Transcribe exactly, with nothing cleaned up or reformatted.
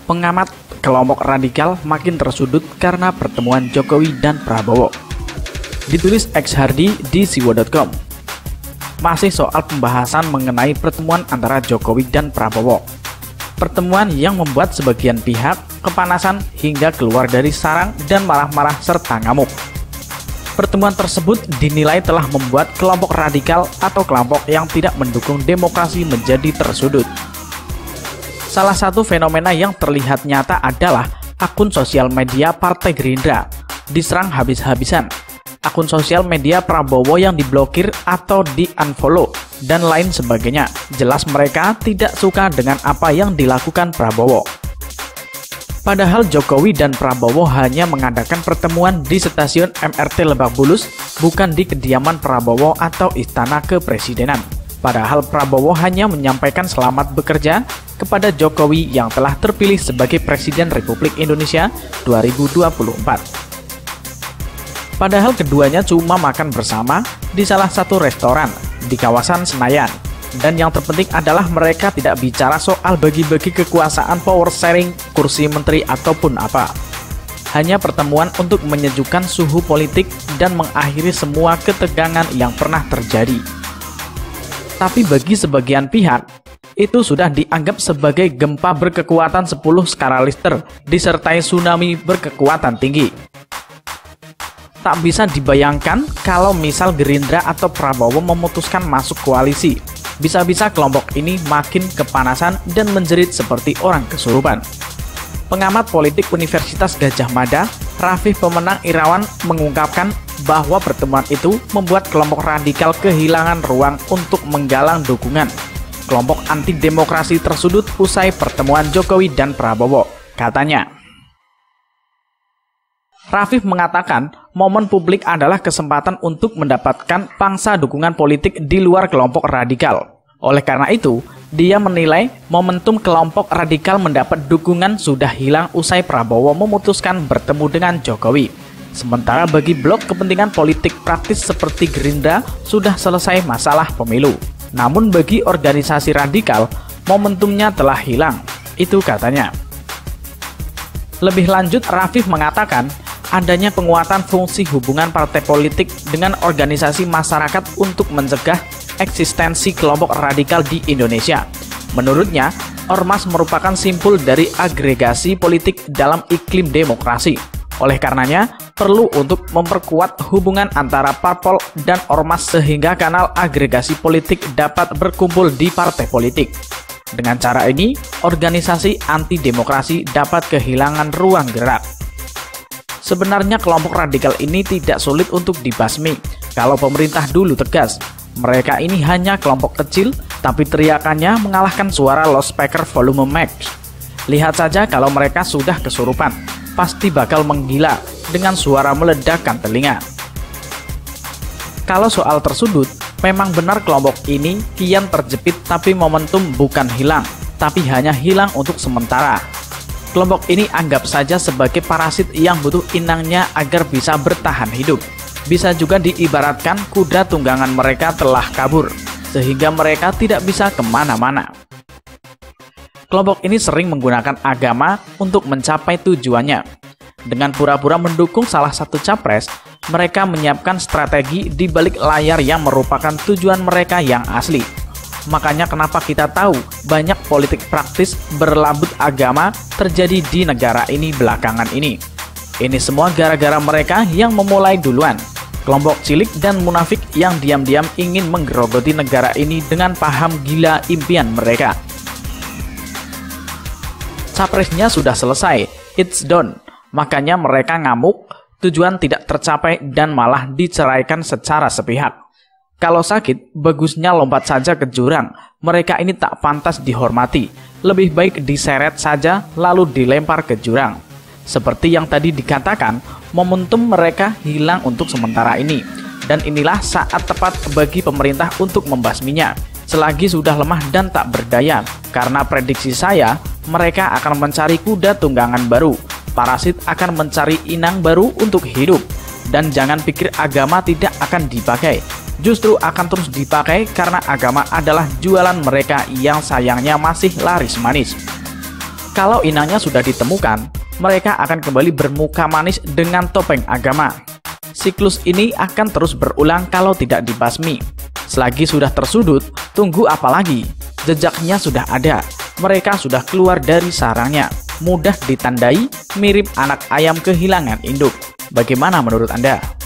Pengamat kelompok radikal makin tersudut karena pertemuan Jokowi dan Prabowo. Ditulis X Hardy di siwo titik com. Masih soal pembahasan mengenai pertemuan antara Jokowi dan Prabowo. Pertemuan yang membuat sebagian pihak kepanasan hingga keluar dari sarang dan marah-marah serta ngamuk. Pertemuan tersebut dinilai telah membuat kelompok radikal atau kelompok yang tidak mendukung demokrasi menjadi tersudut. Salah satu fenomena yang terlihat nyata adalah akun sosial media Partai Gerindra diserang habis-habisan. Akun sosial media Prabowo yang diblokir atau di-unfollow dan lain sebagainya. Jelas mereka tidak suka dengan apa yang dilakukan Prabowo. Padahal Jokowi dan Prabowo hanya mengadakan pertemuan di stasiun M R T Lebak Bulus, bukan di kediaman Prabowo atau istana kepresidenan. Padahal Prabowo hanya menyampaikan selamat bekerja kepada Jokowi yang telah terpilih sebagai Presiden Republik Indonesia dua ribu dua puluh empat. Padahal keduanya cuma makan bersama di salah satu restoran di kawasan Senayan. Dan yang terpenting adalah mereka tidak bicara soal bagi-bagi kekuasaan, power sharing, kursi menteri ataupun apa. Hanya pertemuan untuk menyejukkan suhu politik dan mengakhiri semua ketegangan yang pernah terjadi. Tapi bagi sebagian pihak, itu sudah dianggap sebagai gempa berkekuatan sepuluh skala Richter disertai tsunami berkekuatan tinggi. Tak bisa dibayangkan kalau misal Gerindra atau Prabowo memutuskan masuk koalisi. Bisa-bisa kelompok ini makin kepanasan dan menjerit seperti orang kesurupan. Pengamat politik Universitas Gadjah Mada, Raffi Pemenang Irawan mengungkapkan bahwa pertemuan itu membuat kelompok radikal kehilangan ruang untuk menggalang dukungan. Kelompok anti demokrasi tersudut usai pertemuan Jokowi dan Prabowo, katanya. Raffi mengatakan momen publik adalah kesempatan untuk mendapatkan pangsa dukungan politik di luar kelompok radikal. Oleh karena itu, dia menilai momentum kelompok radikal mendapat dukungan sudah hilang usai Prabowo memutuskan bertemu dengan Jokowi. Sementara bagi blok kepentingan politik praktis seperti Gerindra sudah selesai masalah pemilu. Namun bagi organisasi radikal, momentumnya telah hilang. Itu katanya. Lebih lanjut, Raffi mengatakan adanya penguatan fungsi hubungan partai politik dengan organisasi masyarakat untuk mencegah eksistensi kelompok radikal di Indonesia. Menurutnya, ormas merupakan simpul dari agregasi politik dalam iklim demokrasi. Oleh karenanya, perlu untuk memperkuat hubungan antara parpol dan ormas sehingga kanal agregasi politik dapat berkumpul di partai politik. Dengan cara ini, organisasi anti-demokrasi dapat kehilangan ruang gerak. Sebenarnya kelompok radikal ini tidak sulit untuk dibasmi kalau pemerintah dulu tegas. Mereka ini hanya kelompok kecil, tapi teriakannya mengalahkan suara loudspeaker volume max. Lihat saja kalau mereka sudah kesurupan, pasti bakal menggila dengan suara meledakkan telinga. Kalau soal tersudut, memang benar kelompok ini kian terjepit, tapi momentum bukan hilang, tapi hanya hilang untuk sementara. Kelompok ini anggap saja sebagai parasit yang butuh inangnya agar bisa bertahan hidup. Bisa juga diibaratkan kuda tunggangan mereka telah kabur, sehingga mereka tidak bisa kemana-mana. Kelompok ini sering menggunakan agama untuk mencapai tujuannya. Dengan pura-pura mendukung salah satu capres, mereka menyiapkan strategi di balik layar yang merupakan tujuan mereka yang asli. Makanya kenapa kita tahu banyak politik praktis berlambut agama terjadi di negara ini belakangan ini. Ini semua gara-gara mereka yang memulai duluan. Kelompok cilik dan munafik yang diam-diam ingin menggerogoti negara ini dengan paham gila impian mereka. Capresnya sudah selesai, it's done. Makanya mereka ngamuk, tujuan tidak tercapai dan malah diceraikan secara sepihak. Kalau sakit, bagusnya lompat saja ke jurang. Mereka ini tak pantas dihormati. Lebih baik diseret saja lalu dilempar ke jurang. Seperti yang tadi dikatakan, momentum mereka hilang untuk sementara ini. Dan inilah saat tepat bagi pemerintah untuk membasminya. Selagi sudah lemah dan tak berdaya. Karena prediksi saya, mereka akan mencari kuda tunggangan baru. Parasit akan mencari inang baru untuk hidup. Dan jangan pikir agama tidak akan dipakai. Justru akan terus dipakai karena agama adalah jualan mereka yang sayangnya masih laris manis. Kalau inangnya sudah ditemukan, mereka akan kembali bermuka manis dengan topeng agama. Siklus ini akan terus berulang kalau tidak dibasmi. Selagi sudah tersudut, tunggu apa lagi? Jejaknya sudah ada. Mereka sudah keluar dari sarangnya. Mudah ditandai, mirip anak ayam kehilangan induk. Bagaimana menurut Anda?